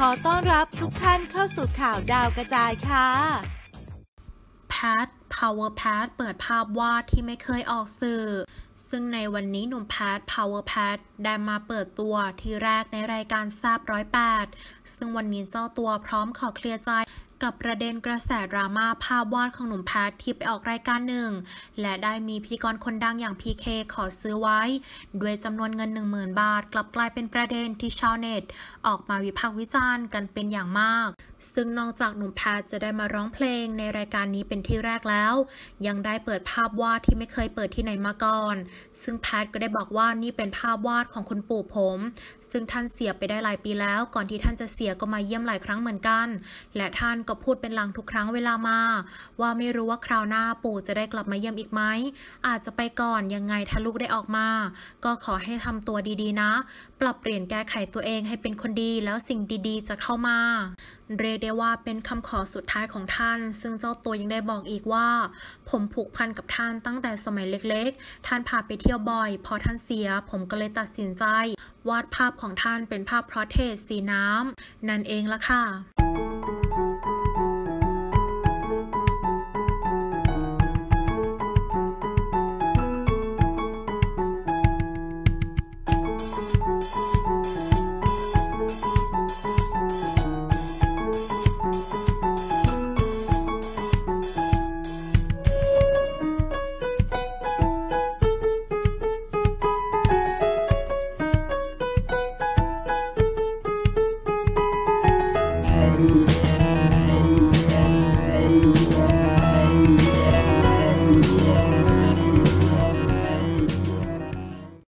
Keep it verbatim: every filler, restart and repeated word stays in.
อต้อนรับทุกท่านเข้าสู่ข่าวดาวกระจายค่ะแพท Power Pat เปิดภาพวาดที่ไม่เคยออกสื่อซึ่งในวันนี้หนุ่มแพท Power Pat ได้มาเปิดตัวที่แรกในรายการแซบร้อยแปดซึ่งวันนี้เจ้าตัวพร้อมขอเคลียร์ใจกับประเด็นกระแสดราม่าภาพวาดของหนุ่มแพทที่ไปออกรายการหนึ่งและได้มีพิธีกรคนดังอย่าง พี เค ขอซื้อไว้ด้วยจำนวนเงิน หนึ่งหมื่น บาทกลับกลายเป็นประเด็นที่ชาวเน็ตออกมาวิพากษ์วิจารณ์กันเป็นอย่างมากซึ่งนอกจากหนุ่มแพทจะได้มาร้องเพลงในรายการนี้เป็นที่แรกแล้วยังได้เปิดภาพวาดที่ไม่เคยเปิดที่ไหนมาก่อนซึ่งแพทก็ได้บอกว่านี่เป็นภาพวาดของคุณปู่ผมซึ่งท่านเสียไปได้หลายปีแล้วก่อนที่ท่านจะเสียก็มาเยี่ยมหลายครั้งเหมือนกันและท่านก็พูดเป็นหลังทุกครั้งเวลามาว่าไม่รู้ว่าคราวหน้าปู่จะได้กลับมาเยี่ยมอีกไหมอาจจะไปก่อนยังไงถ้าลูกได้ออกมาก็ขอให้ทำตัวดีๆนะปรับเปลี่ยนแก้ไขตัวเองให้เป็นคนดีแล้วสิ่งดีๆจะเข้ามาเรียกได้ว่าเป็นคำขอสุดท้ายของท่านซึ่งเจ้าตัวยังได้บอกอีกว่าผมผูกพันกับท่านตั้งแต่สมัยเล็กๆท่านพาไปเที่ยวบ่อยพอท่านเสียผมก็เลยตัดสินใจวาดภาพของท่านเป็นภาพพอร์เทรตสีน้ำนั่นเองละค่ะ Ooh.